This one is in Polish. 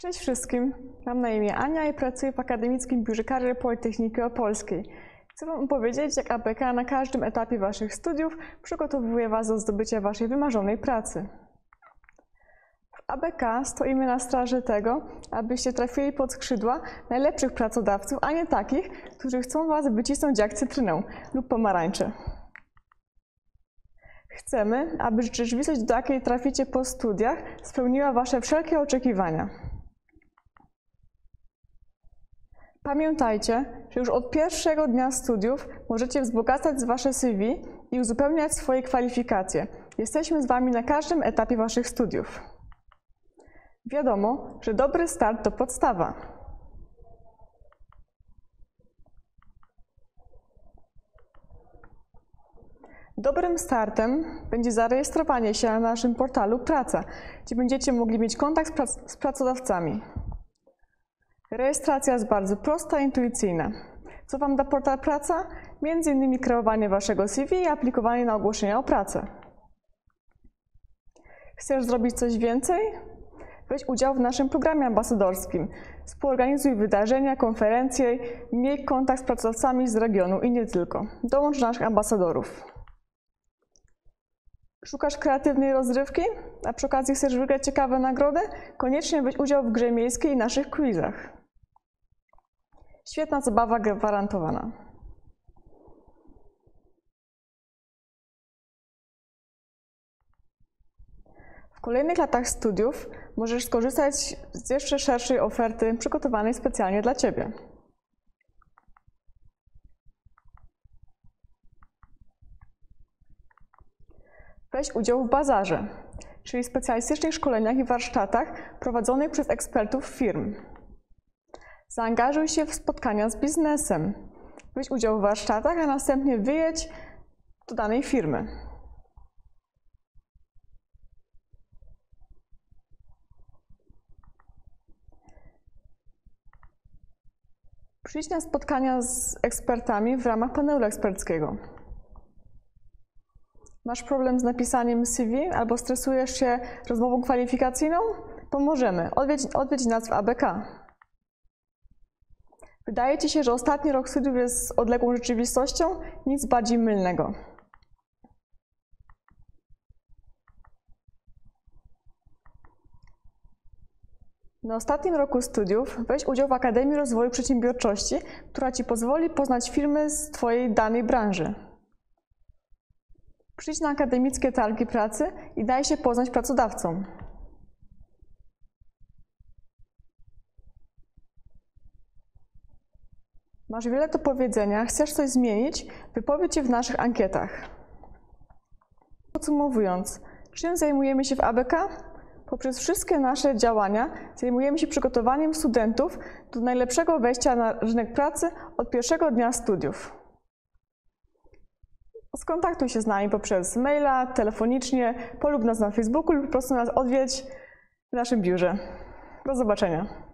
Cześć wszystkim, mam na imię Ania i pracuję w Akademickim Biurze Karier Politechniki Opolskiej. Chcę Wam opowiedzieć, jak ABK na każdym etapie Waszych studiów przygotowuje Was do zdobycia Waszej wymarzonej pracy. W ABK stoimy na straży tego, abyście trafili pod skrzydła najlepszych pracodawców, a nie takich, którzy chcą Was wycisnąć jak cytrynę lub pomarańcze. Chcemy, aby rzeczywistość, do jakiej traficie po studiach, spełniła Wasze wszelkie oczekiwania. Pamiętajcie, że już od pierwszego dnia studiów możecie wzbogacać Wasze CV i uzupełniać swoje kwalifikacje. Jesteśmy z Wami na każdym etapie Waszych studiów. Wiadomo, że dobry start to podstawa. Dobrym startem będzie zarejestrowanie się na naszym portalu Praca, gdzie będziecie mogli mieć kontakt z pracodawcami. Rejestracja jest bardzo prosta i intuicyjna. Co Wam da portal Praca? Między innymi kreowanie Waszego CV i aplikowanie na ogłoszenia o pracę. Chcesz zrobić coś więcej? Weź udział w naszym programie ambasadorskim. Współorganizuj wydarzenia, konferencje, miej kontakt z pracodawcami z regionu i nie tylko. Dołącz do naszych ambasadorów. Szukasz kreatywnej rozrywki, a przy okazji chcesz wygrać ciekawe nagrody? Koniecznie weź udział w grze miejskiej i naszych quizach. Świetna zabawa gwarantowana. W kolejnych latach studiów możesz skorzystać z jeszcze szerszej oferty przygotowanej specjalnie dla Ciebie. Weź udział w bazarze, czyli specjalistycznych szkoleniach i warsztatach prowadzonych przez ekspertów firm. Zaangażuj się w spotkania z biznesem. Weź udział w warsztatach, a następnie wyjedź do danej firmy. Przyjdź na spotkania z ekspertami w ramach panelu eksperckiego. Masz problem z napisaniem CV albo stresujesz się rozmową kwalifikacyjną? Pomożemy. Odwiedź nas w ABK. Wydaje Ci się, że ostatni rok studiów jest odległą rzeczywistością? Nic bardziej mylnego. Na ostatnim roku studiów weź udział w Akademii Rozwoju Przedsiębiorczości, która Ci pozwoli poznać firmy z Twojej danej branży. Przyjdź na akademickie targi pracy i daj się poznać pracodawcom. Masz wiele do powiedzenia, chcesz coś zmienić? Wypowiedz się w naszych ankietach. Podsumowując, czym zajmujemy się w ABK? Poprzez wszystkie nasze działania zajmujemy się przygotowaniem studentów do najlepszego wejścia na rynek pracy od pierwszego dnia studiów. Skontaktuj się z nami poprzez maila, telefonicznie, polub nas na Facebooku lub po prostu nas odwiedź w naszym biurze. Do zobaczenia.